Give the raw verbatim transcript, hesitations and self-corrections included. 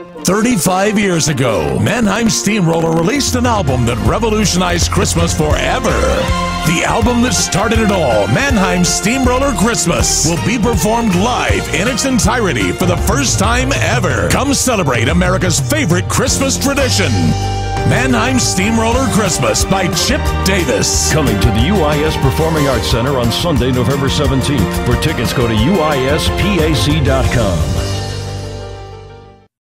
thirty-five years ago, Mannheim Steamroller released an album that revolutionized Christmas forever. The album that started it all, Mannheim Steamroller Christmas, will be performed live in its entirety for the first time ever. Come celebrate America's favorite Christmas tradition. Mannheim Steamroller Christmas by Chip Davis. Coming to the U I S Performing Arts Center on Sunday, November seventeenth. For tickets, go to U I S P A C dot com.